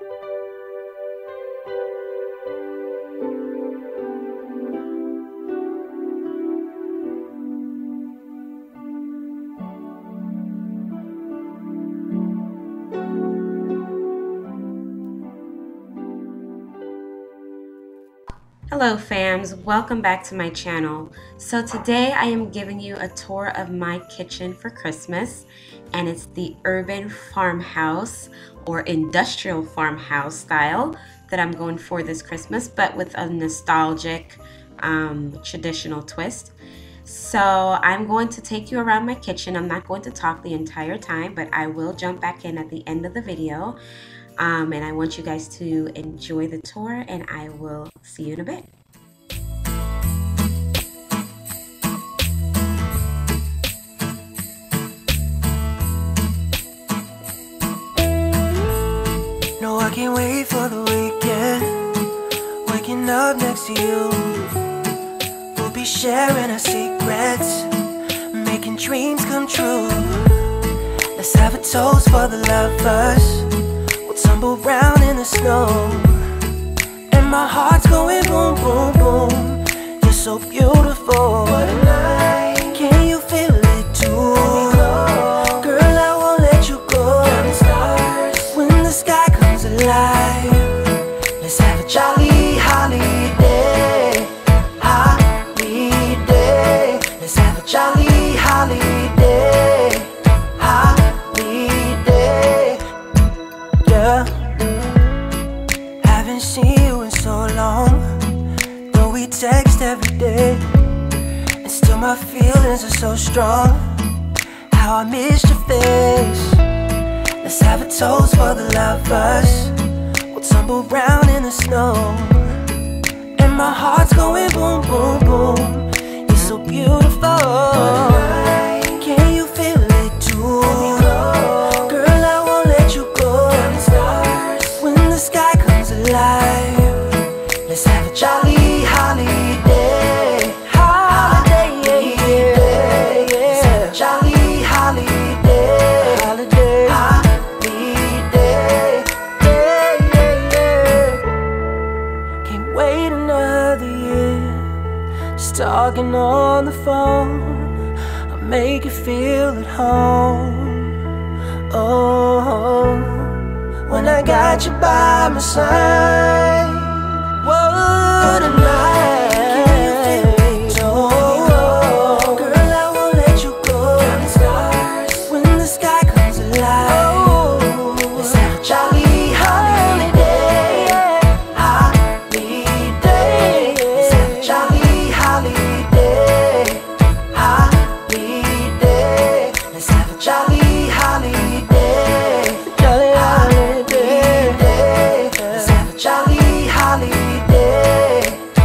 Hello fams, welcome back to my channel. So today I am giving you a tour of my kitchen for Christmas, and it's the urban farmhouse or industrial farmhouse style that I'm going for this Christmas, but with a nostalgic traditional twist. So I'm going to take you around my kitchen. I'm not going to talk the entire time, but I will jump back in at the end of the video. And I want you guys to enjoy the tour, and I will see you in a bit. No, I can't wait for the weekend. Waking up next to you, we'll be sharing our secrets, making dreams come true. Let's have a toast for the lovers. Tumble round in the snow, and my heart's going boom, boom, boom. You're so beautiful. What a night. Can you feel it too? Girl, I won't let you go. Stars. When the sky comes alive, let's have a jolly holiday. Holiday. Let's have a jolly holiday. Haven't seen you in so long, though we text every day, and still my feelings are so strong. How I missed your face. Let's have a toast for the lovers. We'll tumble round in the snow, and my heart's going boom, boom, boom. You're so beautiful. Can you feel it too? Let's have a jolly holiday. Holiday, yeah. Let's have a jolly holiday. Holiday, holiday, yeah. Can't wait another year. Just talking on the phone, I'll make you feel at home. Oh, when I got you by my side. What a night. Oh, girl, I won't let you go. Stars. When the sky comes alive, let's have a jolly holiday. Holiday. Let's have a jolly holiday. Holiday. Let's have a jolly holiday. Jolly holiday. Let's have a jolly holiday.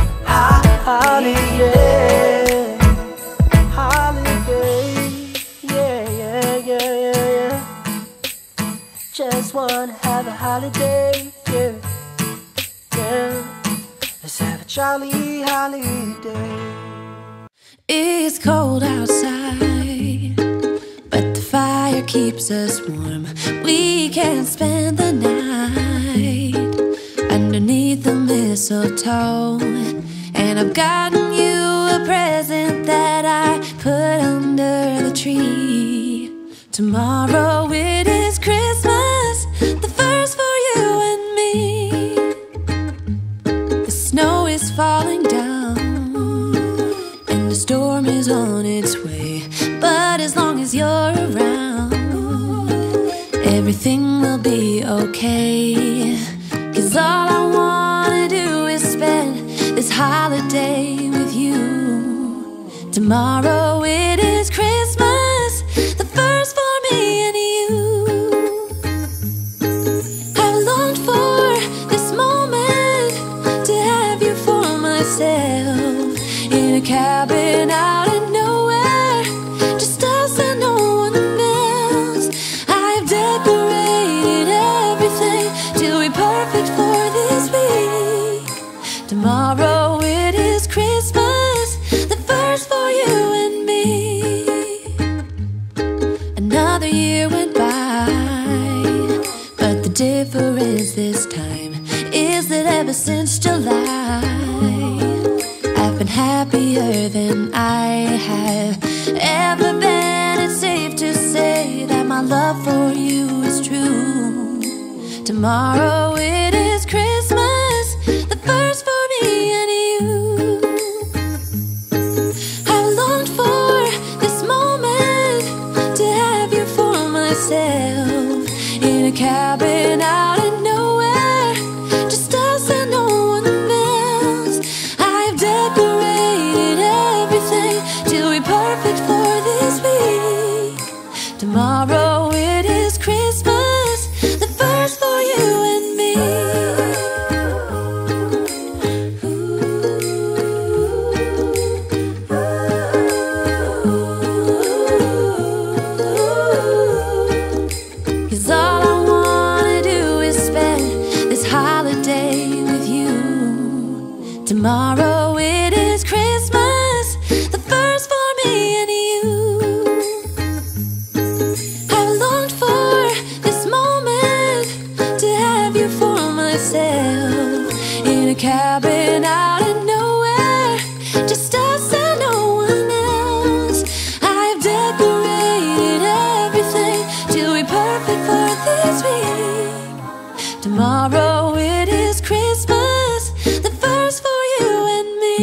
Holiday. Holiday. Yeah, yeah, yeah, yeah, yeah. Just wanna have a holiday. Yeah, yeah. Let's have a jolly holiday. It's cold outside, but the fire keeps us warm. We can spend the night underneath the mistletoe, and I've gotten you a present that I put under the tree. Tomorrow it is Christmas, the first for you and me. The snow is falling down, and the storm is on its way, but as long as you're around, everything will be okay. 'Cause all I wanna do is spend this holiday with you. Tomorrow it is Christmas, the first for me and you. I've longed for this moment to have you for myself, in a cabin out in nowhere, just us and no one else. I've decorated everything till we're perfect for this week. Tomorrow it is Christmas, the first for you and me. difference this time is that ever since July, I've been happier than I have ever been. It's safe to say that my love for you is true. Tomorrow it is Christmas, the first for me and you. I've longed for this moment to have you for myself, in a cabin out in nowhere, just us and no one else. I've decorated everything till we're perfect for this week. Tomorrow it is Christmas, the first for you and me. Cause all I wanna do is spend this holiday with you. Tomorrow it is Christmas, the first for me and you. I've longed for this moment to have you for myself, in a cabin out in nowhere, just us and no one else. I've decorated everything till we're perfect for this week. Tomorrow it is Christmas, the first for you and me.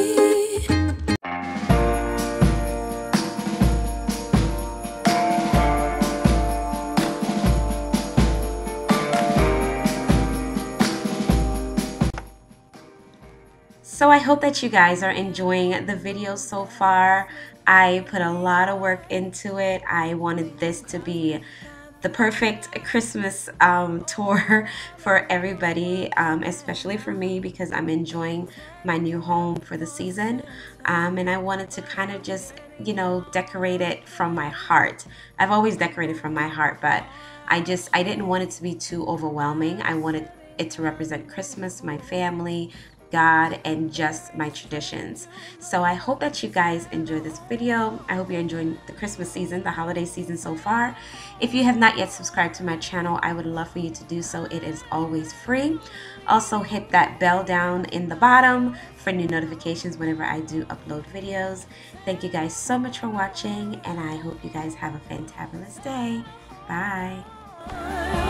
So I hope that you guys are enjoying the video so far. I put a lot of work into it. I wanted this to be the perfect Christmas tour for everybody, especially for me, because I'm enjoying my new home for the season. And I wanted to kind of just, you know, decorate it from my heart. I've always decorated from my heart, but I didn't want it to be too overwhelming. I wanted it to represent Christmas, my family, God, and just my traditions. So I hope that you guys enjoy this video. I hope you're enjoying the Christmas season, the holiday season so far. If you have not yet subscribed to my channel, I would love for you to do so. It is always free. Also hit that bell down in the bottom for new notifications whenever I do upload videos. Thank you guys so much for watching, and I hope you guys have a fantabulous day. Bye.